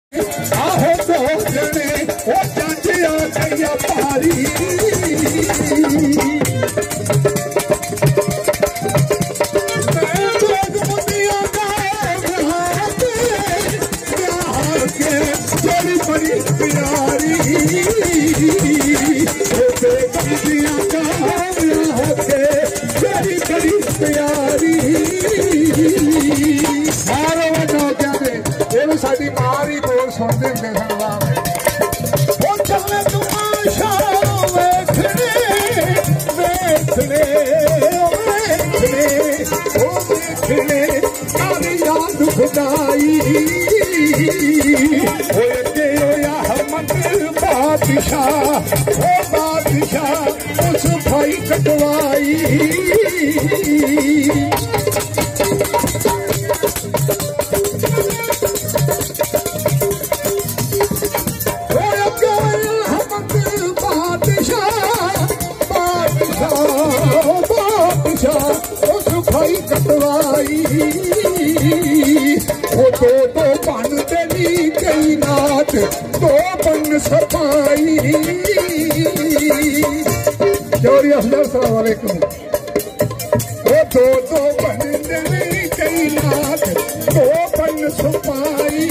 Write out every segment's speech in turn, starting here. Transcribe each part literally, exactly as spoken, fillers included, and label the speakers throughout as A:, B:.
A: आहो दो जने ओ चाचिया कैया पारी मैं लोग मुनिया का हाथ प्यार के बड़ी बड़ी प्यारी होते कबिया का होते बड़ी बड़ी प्यारी मारो वनो कहते ये साडी मारी बोल सुनते हुंदे सन वाह वो चले तमाशा वेखने वेखने वेखने ओ वेखने सारी याद खुदाई होए के होया हमत बादशाह ओ बादशाह उस भाई कटवाई कटवाई वो दो दो बन देनी कई नाथ दो बन सफाई चौरी अफजल सलाम वालेकुम वो दो दो बन देनी कई नाथ दो बन सफाई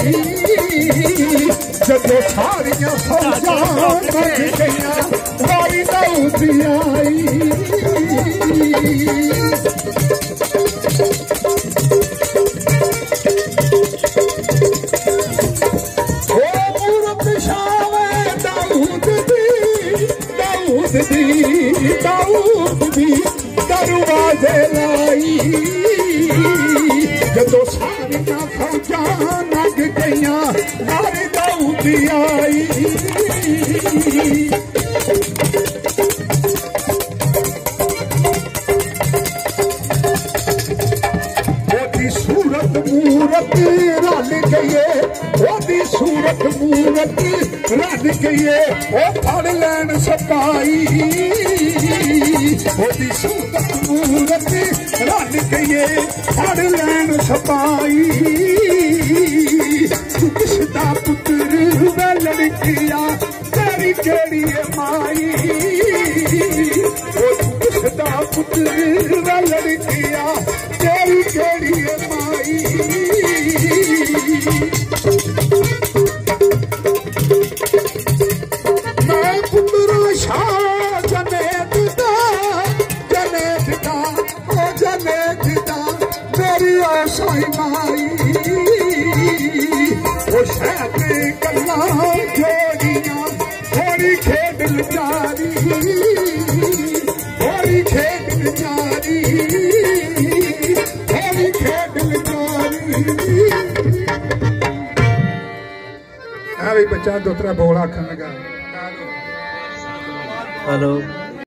A: जब सारियां फौजा बन गईया वारी दाऊदी आई दाऊद दी दरवाजे लाई जदों सारियां फौजां लग गईयां नारे दाऊद आई ओदी सूरत मूरत रल गईए ओदी सूरत मूरत रल गईए ओ फड़ लैन सपाई ओदी सूरत मूरत रल गईए फड़ लैन सपाई किसदा पुत्र वे लड़किया तेरी केड़ी माई किसदा पुत्र वे लड़किया तेरी केड़ी माई मैं पुत्रा शाह जनेत दा जनेत दा ओ जनेत दा मेरी आशाई माई ओ शहते कल्ला जोड़ियां थोड़ी खेड जारी थोड़ी खेड जारी थोड़ी खेड जारी हाँ भाई बच्चा दो तरह बोल आखन लगा हेलो।